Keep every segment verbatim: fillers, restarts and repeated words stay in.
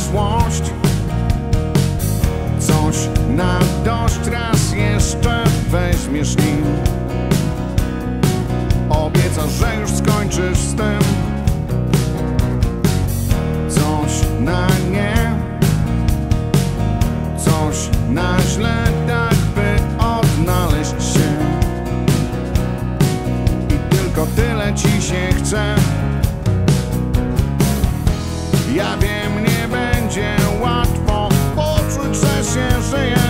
złość. Coś na dość, raz jeszcze weźmiesz nim. Obiecasz, że już skończysz z tym. Coś na nie, coś na źle, tak by odnaleźć się. I tylko tyle ci się chce. Ja wiem, nie będzie łatwo poczuć, że się żyje.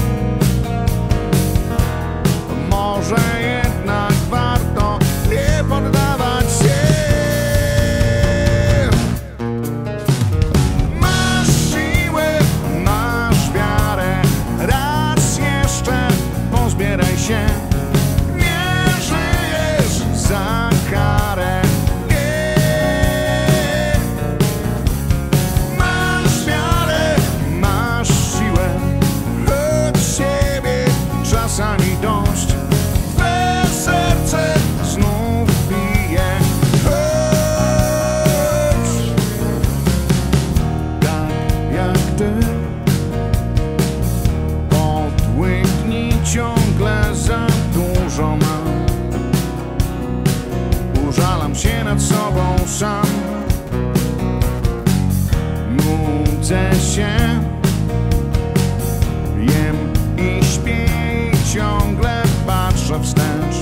Może jednak warto nie poddawać się. Masz siłę, masz wiarę, raz jeszcze pozbieraj się. Nie żyjesz za karę. Czasami dość, twe serce znów bije. Chodź, tak jak ty, podłyknij, ciągle za dużo mam. Użalam się nad sobą sam. Nudzę się, jem i śpię, ciągle patrzę wstecz,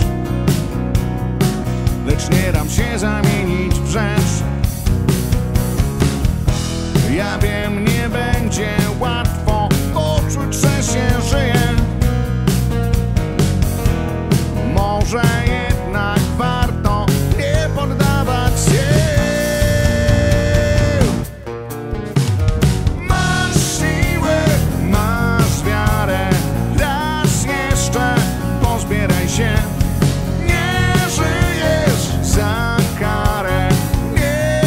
lecz nie dam się zamienić w rzecz. Ja wiem, nie będzie łatwo poczuć, że się żyje. Może jednak warto nie poddawać się. Pozbieraj się, nie żyjesz za karę. Nie.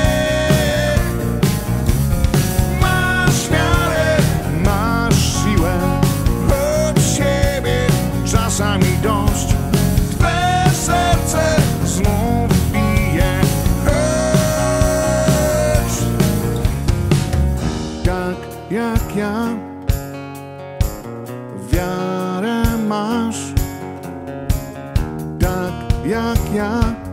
Masz wiarę, masz siłę, od siebie czasami dość. Twe serce znów bije. Chodź, tak jak ja, wiarę masz, tak jak ja.